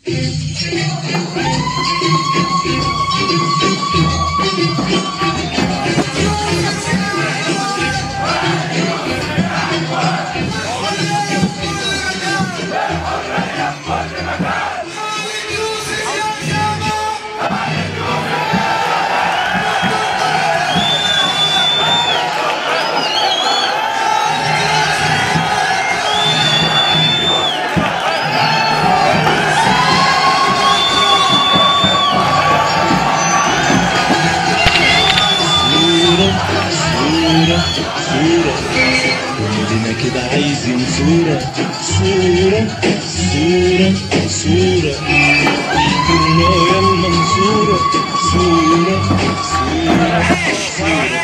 كلنا كده عايزين صورة صورة صورة صورة الراية المنصورة صورة صورة صورة.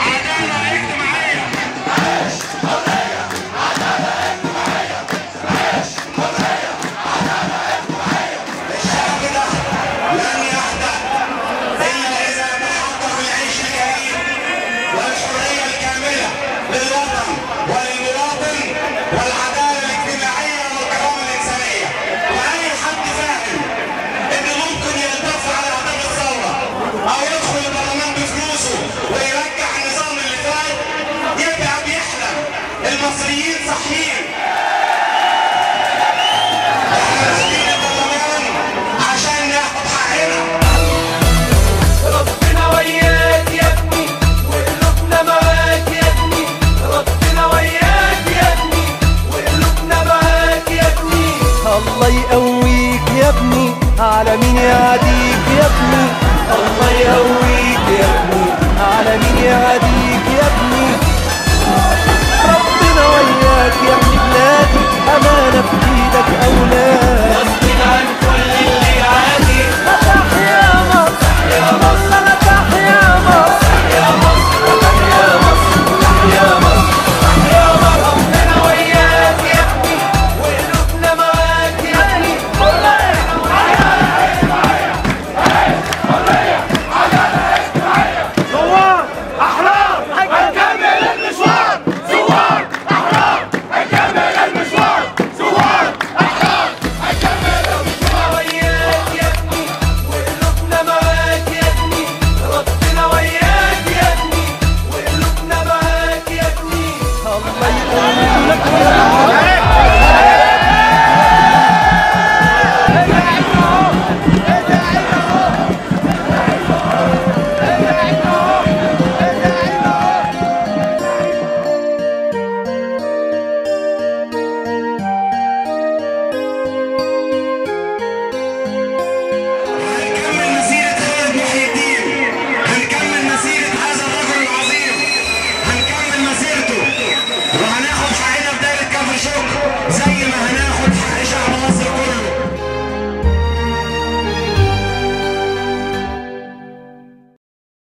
المصريين صحيين عشان ناخد حقنا. ربنا وياك يا ابني وقلوبنا معاك يا ابني. ربنا وياك يا ابني وقلوبنا معاك يا ابني. الله يقويك يا ابني على مين يعاديك يا ابني. الله يقويك يا ابني على مين يعاديك يا ابني. ربنا وياك يا ابن بلادي، أمانة في إيدك أولاد.